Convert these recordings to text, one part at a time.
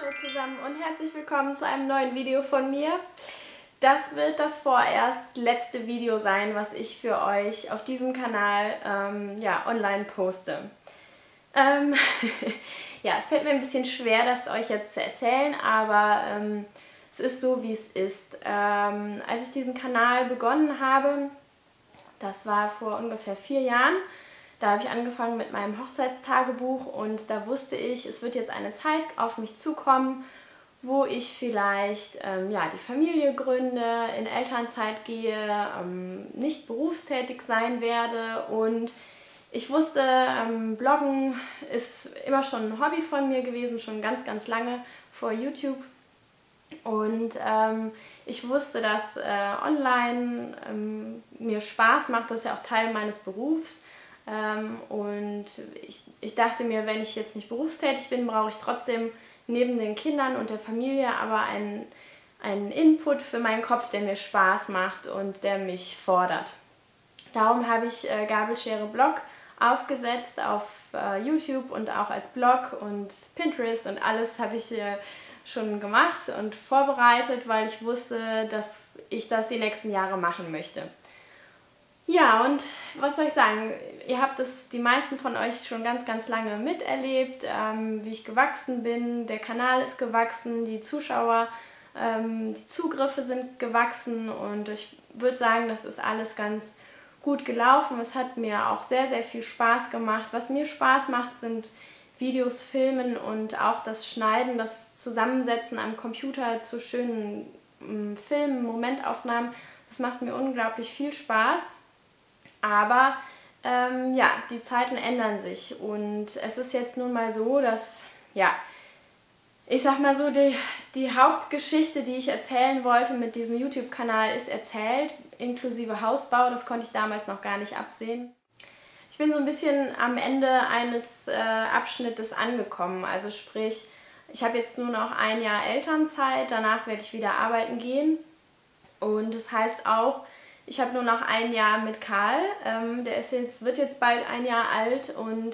Hallo zusammen und herzlich willkommen zu einem neuen Video von mir. Das wird das vorerst letzte Video sein, was ich für euch auf diesem Kanal online poste. Ja, es fällt mir ein bisschen schwer, das euch jetzt zu erzählen, aber es ist so, wie es ist. Als ich diesen Kanal begonnen habe, das war vor ungefähr 4 Jahren, da habe ich angefangen mit meinem Hochzeitstagebuch und da wusste ich, es wird jetzt eine Zeit auf mich zukommen, wo ich vielleicht die Familie gründe, in Elternzeit gehe, nicht berufstätig sein werde und ich wusste, Bloggen ist immer schon ein Hobby von mir gewesen, schon ganz, ganz lange vor YouTube. Und ich wusste, dass online mir Spaß macht, das ist ja auch Teil meines Berufs. Und ich dachte mir, wenn ich jetzt nicht berufstätig bin, brauche ich trotzdem neben den Kindern und der Familie aber einen Input für meinen Kopf, der mir Spaß macht und der mich fordert. Darum habe ich Gabelschere Blog aufgesetzt auf YouTube und auch als Blog und Pinterest und alles habe ich schon gemacht und vorbereitet, weil ich wusste, dass ich das die nächsten Jahre machen möchte. Ja, und was soll ich sagen, ihr habt das, die meisten von euch schon ganz, ganz lange miterlebt, wie ich gewachsen bin, der Kanal ist gewachsen, die Zuschauer, die Zugriffe sind gewachsen und ich würde sagen, das ist alles ganz gut gelaufen. Es hat mir auch sehr, sehr viel Spaß gemacht. Was mir Spaß macht, sind Videos filmen und auch das Schneiden, das Zusammensetzen am Computer zu schönen Filmen, Momentaufnahmen. Das macht mir unglaublich viel Spaß. Aber die Zeiten ändern sich und es ist jetzt nun mal so, dass, ich sag mal so, die Hauptgeschichte, die ich erzählen wollte mit diesem YouTube-Kanal, ist erzählt, inklusive Hausbau. Das konnte ich damals noch gar nicht absehen. Ich bin so ein bisschen am Ende eines Abschnittes angekommen. Also sprich, ich habe jetzt nur noch 1 Jahr Elternzeit, danach werde ich wieder arbeiten gehen. Und das heißt auch, ich habe nur noch 1 Jahr mit Karl. Der wird jetzt bald 1 Jahr alt und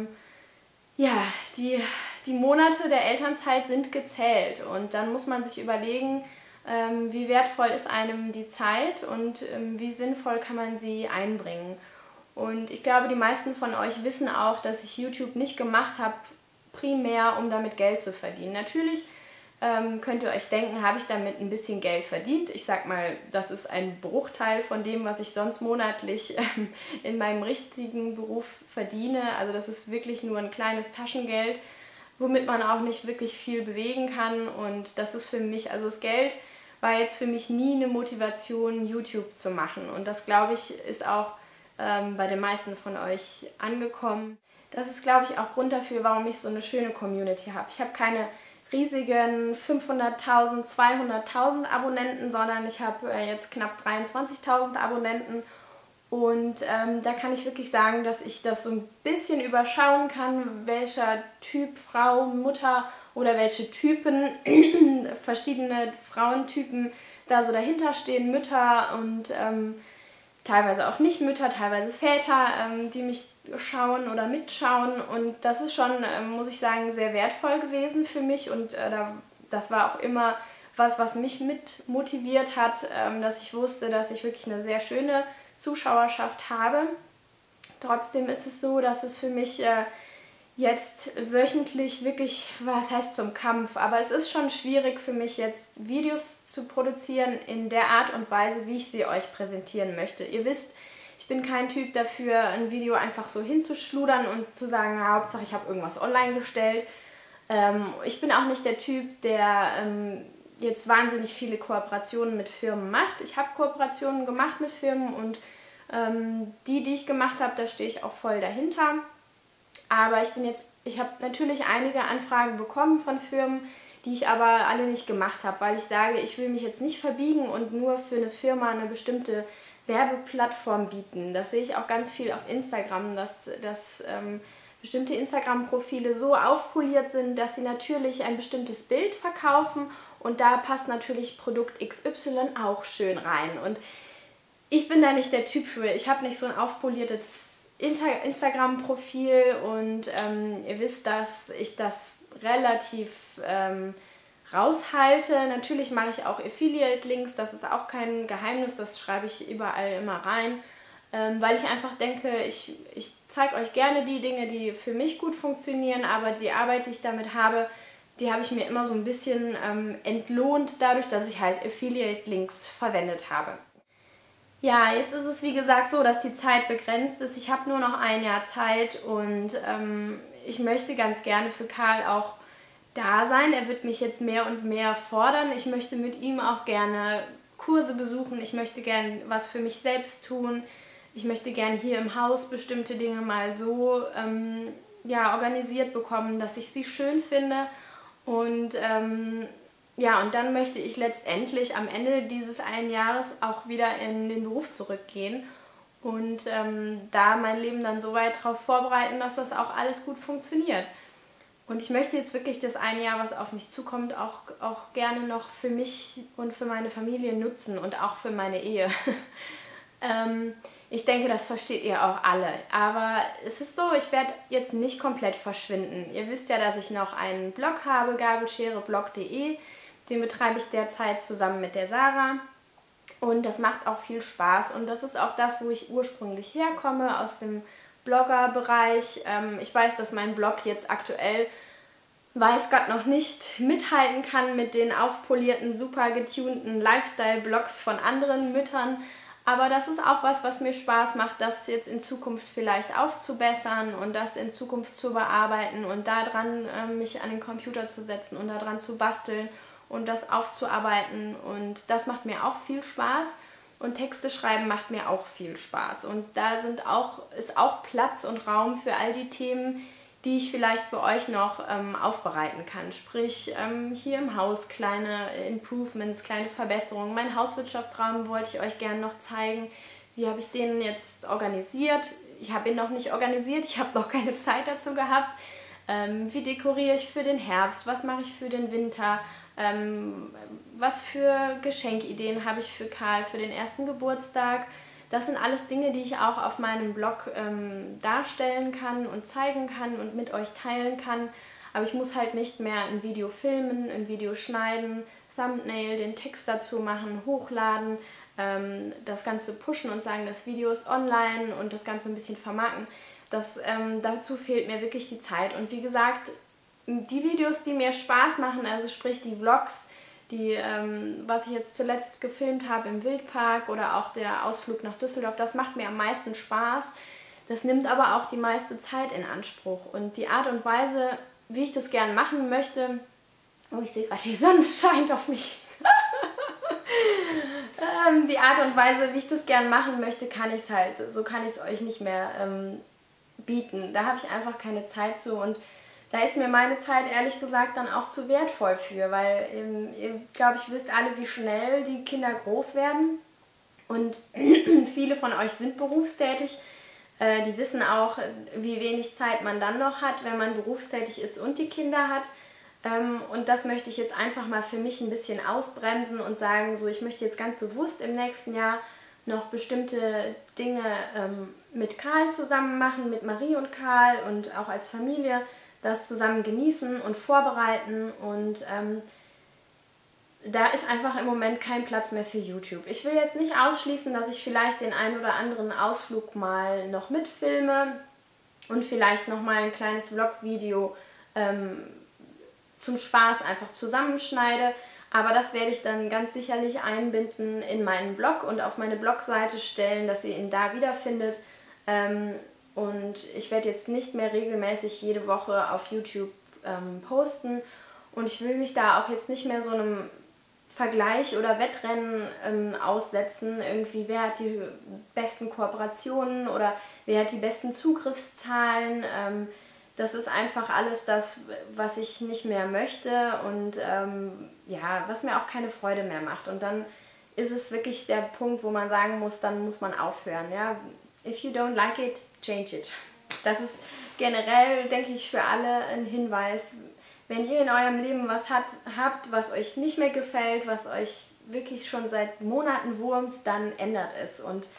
die Monate der Elternzeit sind gezählt. Und dann muss man sich überlegen, wie wertvoll ist einem die Zeit und wie sinnvoll kann man sie einbringen. Und ich glaube, die meisten von euch wissen auch, dass ich YouTube nicht gemacht habe, primär um damit Geld zu verdienen. Natürlich könnt ihr euch denken, habe ich damit ein bisschen Geld verdient. Ich sag mal, das ist ein Bruchteil von dem, was ich sonst monatlich in meinem richtigen Beruf verdiene. Also das ist wirklich nur ein kleines Taschengeld, womit man auch nicht wirklich viel bewegen kann. Und das ist für mich, also das Geld war jetzt für mich nie eine Motivation, YouTube zu machen. Und das, glaube ich, ist auch bei den meisten von euch angekommen. Das ist, glaube ich, auch Grund dafür, warum ich so eine schöne Community habe. Ich habe keine riesigen 500.000, 200.000 Abonnenten, sondern ich habe jetzt knapp 23.000 Abonnenten und da kann ich wirklich sagen, dass ich das so ein bisschen überschauen kann, welcher Typ Frau, Mutter oder welche Typen, verschiedene Frauentypen da so dahinter stehen, Mütter und teilweise auch nicht Mütter, teilweise Väter, die mich schauen oder mitschauen und das ist schon, muss ich sagen, sehr wertvoll gewesen für mich und das war auch immer was mich mit motiviert hat, dass ich wusste, dass ich wirklich eine sehr schöne Zuschauerschaft habe. Trotzdem ist es so, dass es für mich jetzt wöchentlich wirklich, was heißt zum Kampf, aber es ist schon schwierig für mich jetzt Videos zu produzieren in der Art und Weise, wie ich sie euch präsentieren möchte. Ihr wisst, ich bin kein Typ dafür, ein Video einfach so hinzuschludern und zu sagen, Hauptsache ich habe irgendwas online gestellt. Ich bin auch nicht der Typ, der jetzt wahnsinnig viele Kooperationen mit Firmen macht. Ich habe Kooperationen gemacht mit Firmen und die ich gemacht habe, da stehe ich auch voll dahinter. Aber ich habe natürlich einige Anfragen bekommen von Firmen, die ich aber alle nicht gemacht habe, weil ich sage, ich will mich jetzt nicht verbiegen und nur für eine Firma eine bestimmte Werbeplattform bieten. Das sehe ich auch ganz viel auf Instagram, dass bestimmte Instagram-Profile so aufpoliert sind, dass sie natürlich ein bestimmtes Bild verkaufen und da passt natürlich Produkt XY auch schön rein. Und ich bin da nicht der Typ für. Ich habe nicht so ein aufpoliertes Instagram-Profil und ihr wisst, dass ich das relativ raushalte. Natürlich mache ich auch Affiliate-Links, das ist auch kein Geheimnis, das schreibe ich überall immer rein, weil ich einfach denke, ich zeige euch gerne die Dinge, die für mich gut funktionieren, aber die Arbeit, die ich damit habe, die habe ich mir immer so ein bisschen entlohnt, dadurch, dass ich halt Affiliate-Links verwendet habe. Ja, jetzt ist es wie gesagt so, dass die Zeit begrenzt ist. Ich habe nur noch ein Jahr Zeit und ich möchte ganz gerne für Karl auch da sein. Er wird mich jetzt mehr und mehr fordern. Ich möchte mit ihm auch gerne Kurse besuchen. Ich möchte gerne was für mich selbst tun. Ich möchte gerne hier im Haus bestimmte Dinge mal so ja, organisiert bekommen, dass ich sie schön finde. Und ja, und dann möchte ich letztendlich am Ende dieses einen Jahres auch wieder in den Beruf zurückgehen und da mein Leben dann so weit darauf vorbereiten, dass das auch alles gut funktioniert. Und ich möchte jetzt wirklich das eine Jahr, was auf mich zukommt, auch gerne noch für mich und für meine Familie nutzen und auch für meine Ehe. Ich denke, das versteht ihr auch alle. Aber es ist so, ich werde jetzt nicht komplett verschwinden. Ihr wisst ja, dass ich noch einen Blog habe, gabelschereblog.de. Den betreibe ich derzeit zusammen mit der Sarah. Und das macht auch viel Spaß. Und das ist auch das, wo ich ursprünglich herkomme, aus dem Blogger-Bereich. Ich weiß, dass mein Blog jetzt aktuell, weiß Gott, noch nicht mithalten kann mit den aufpolierten, super getunten Lifestyle-Blogs von anderen Müttern. Aber das ist auch was mir Spaß macht, das jetzt in Zukunft vielleicht aufzubessern und das in Zukunft zu bearbeiten und daran mich an den Computer zu setzen und daran zu basteln und das aufzuarbeiten. Und das macht mir auch viel Spaß. Und Texte schreiben macht mir auch viel Spaß. Und da ist auch Platz und Raum für all die Themen, die ich vielleicht für euch noch aufbereiten kann. Sprich, hier im Haus kleine Improvements, kleine Verbesserungen. Meinen Hauswirtschaftsraum wollte ich euch gerne noch zeigen. Wie habe ich den jetzt organisiert? Ich habe ihn noch nicht organisiert, ich habe noch keine Zeit dazu gehabt. Wie dekoriere ich für den Herbst? Was mache ich für den Winter? Was für Geschenkideen habe ich für Karl für den ersten Geburtstag? Das sind alles Dinge, die ich auch auf meinem Blog darstellen kann und zeigen kann und mit euch teilen kann. Aber ich muss halt nicht mehr ein Video filmen, ein Video schneiden, Thumbnail, den Text dazu machen, hochladen, das Ganze pushen und sagen, das Video ist online und das Ganze ein bisschen vermarkten. Dazu fehlt mir wirklich die Zeit. Und wie gesagt, die Videos, die mir Spaß machen, also sprich die Vlogs, was ich jetzt zuletzt gefilmt habe im Wildpark oder auch der Ausflug nach Düsseldorf, das macht mir am meisten Spaß. Das nimmt aber auch die meiste Zeit in Anspruch. Und die Art und Weise, wie ich das gern machen möchte, oh, ich sehe gerade, die Sonne scheint auf mich. Die Art und Weise, wie ich das gern machen möchte, so kann ich es euch nicht mehr bieten. Da habe ich einfach keine Zeit zu und da ist mir meine Zeit ehrlich gesagt dann auch zu wertvoll für, weil ihr, glaube ich, wisst alle, wie schnell die Kinder groß werden und viele von euch sind berufstätig. Die wissen auch, wie wenig Zeit man dann noch hat, wenn man berufstätig ist und die Kinder hat. Und das möchte ich jetzt einfach mal für mich ein bisschen ausbremsen und sagen, so, ich möchte jetzt ganz bewusst im nächsten Jahr noch bestimmte Dinge mit Karl zusammen machen, mit Marie und Karl und auch als Familie das zusammen genießen und vorbereiten und da ist einfach im Moment kein Platz mehr für YouTube. Ich will jetzt nicht ausschließen, dass ich vielleicht den einen oder anderen Ausflug mal noch mitfilme und vielleicht noch mal ein kleines Vlog-Video zum Spaß einfach zusammenschneide, aber das werde ich dann ganz sicherlich einbinden in meinen Blog und auf meine Blogseite stellen, dass ihr ihn da wiederfindet. Und ich werde jetzt nicht mehr regelmäßig jede Woche auf YouTube posten und ich will mich da auch jetzt nicht mehr so einem Vergleich oder Wettrennen aussetzen, irgendwie wer hat die besten Kooperationen oder wer hat die besten Zugriffszahlen. Das ist einfach alles das, was ich nicht mehr möchte und ja, was mir auch keine Freude mehr macht. Und dann ist es wirklich der Punkt, wo man sagen muss, dann muss man aufhören. Ja? If you don't like it, change it. Das ist generell, denke ich, für alle ein Hinweis. Wenn ihr in eurem Leben was habt, was euch nicht mehr gefällt, was euch wirklich schon seit Monaten wurmt, dann ändert es. Und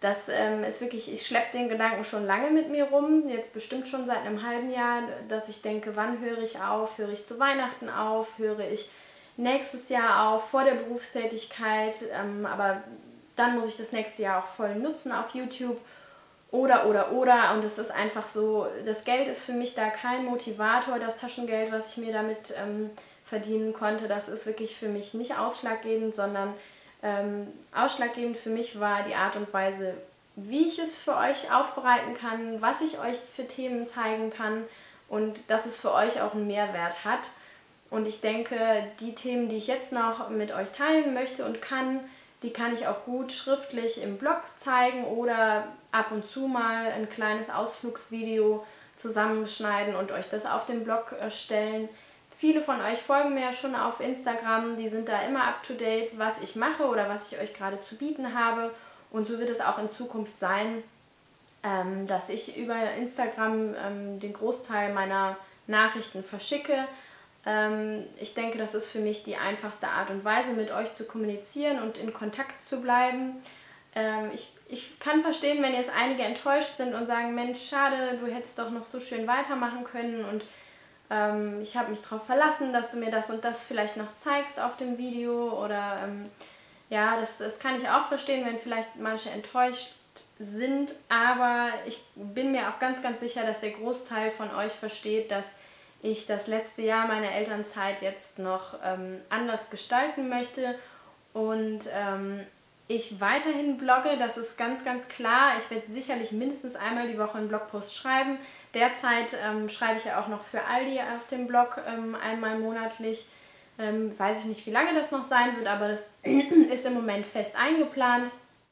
Das ist wirklich, ich schleppe den Gedanken schon lange mit mir rum, jetzt bestimmt schon seit einem halben Jahr, dass ich denke, wann höre ich auf? Höre ich zu Weihnachten auf? Höre ich nächstes Jahr auf, vor der Berufstätigkeit? Aber dann muss ich das nächste Jahr auch voll nutzen auf YouTube. Oder. Und es ist einfach so, das Geld ist für mich da kein Motivator, das Taschengeld, was ich mir damit verdienen konnte, das ist wirklich für mich nicht ausschlaggebend, sondern ausschlaggebend für mich war die Art und Weise, wie ich es für euch aufbereiten kann, was ich euch für Themen zeigen kann und dass es für euch auch einen Mehrwert hat. Und ich denke, die Themen, die ich jetzt noch mit euch teilen möchte und kann, die kann ich auch gut schriftlich im Blog zeigen oder ab und zu mal ein kleines Ausflugsvideo zusammenschneiden und euch das auf den Blog stellen. Viele von euch folgen mir ja schon auf Instagram, die sind da immer up to date, was ich mache oder was ich euch gerade zu bieten habe. Und so wird es auch in Zukunft sein, dass ich über Instagram den Großteil meiner Nachrichten verschicke. Ich denke, das ist für mich die einfachste Art und Weise, mit euch zu kommunizieren und in Kontakt zu bleiben. Ich kann verstehen, wenn jetzt einige enttäuscht sind und sagen, Mensch, schade, du hättest doch noch so schön weitermachen können und ich habe mich darauf verlassen, dass du mir das und das vielleicht noch zeigst auf dem Video oder ja, das kann ich auch verstehen, wenn vielleicht manche enttäuscht sind, aber ich bin mir auch ganz, ganz sicher, dass der Großteil von euch versteht, dass ich das letzte Jahr meiner Elternzeit jetzt noch anders gestalten möchte und ich weiterhin blogge, das ist ganz, ganz klar. Ich werde sicherlich mindestens einmal die Woche einen Blogpost schreiben. Derzeit schreibe ich ja auch noch für Aldi auf dem Blog einmal monatlich. Weiß ich nicht, wie lange das noch sein wird, aber das ist im Moment fest eingeplant.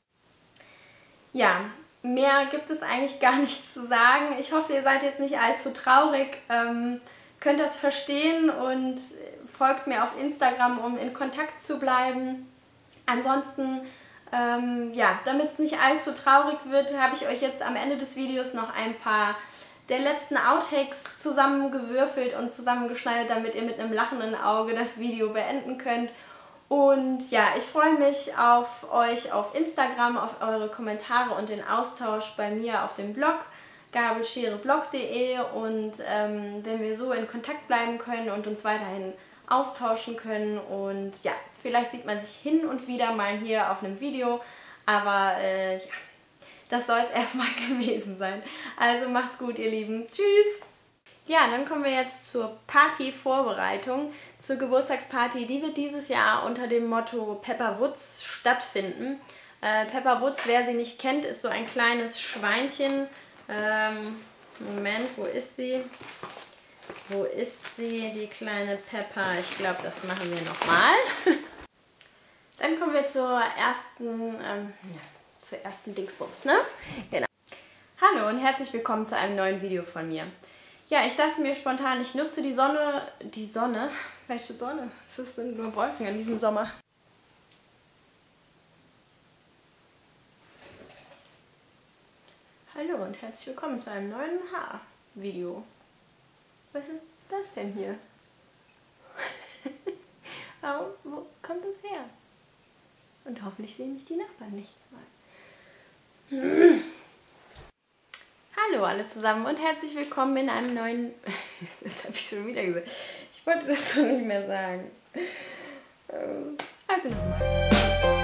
Ja, mehr gibt es eigentlich gar nichts zu sagen. Ich hoffe, ihr seid jetzt nicht allzu traurig, könnt das verstehen und folgt mir auf Instagram, um in Kontakt zu bleiben. Ansonsten, ja, damit es nicht allzu traurig wird, habe ich euch jetzt am Ende des Videos noch ein paar der letzten Outtakes zusammengewürfelt und zusammengeschneidet, damit ihr mit einem lachenden Auge das Video beenden könnt. Und ja, ich freue mich auf euch auf Instagram, auf eure Kommentare und den Austausch bei mir auf dem Blog gabelschereblog.de und wenn wir so in Kontakt bleiben können und uns weiterhin austauschen können und ja, vielleicht sieht man sich hin und wieder mal hier auf einem Video, aber ja, das soll es erstmal gewesen sein. Also macht's gut, ihr Lieben. Tschüss! Ja, dann kommen wir jetzt zur Partyvorbereitung, zur Geburtstagsparty. Die wird dieses Jahr unter dem Motto Pepper Woods stattfinden. Pepper Woods, wer sie nicht kennt, ist so ein kleines Schweinchen. Moment, wo ist sie? Wo ist sie, die kleine Pepper? Ich glaube, das machen wir nochmal. Dann kommen wir zur ersten Dingsbums, ne? Genau. Hallo und herzlich willkommen zu einem neuen Video von mir. Ja, ich dachte mir spontan, ich nutze die Sonne... Die Sonne? Welche Sonne? Es sind nur Wolken in diesem Sommer. Hallo und herzlich willkommen zu einem neuen Haarvideo. Was ist das denn hier? Wo kommt das her? Und hoffentlich sehen mich die Nachbarn nicht mal. Hallo alle zusammen und herzlich willkommen in einem neuen... Das habe ich schon wieder gesagt. Ich wollte das so nicht mehr sagen. Also nochmal.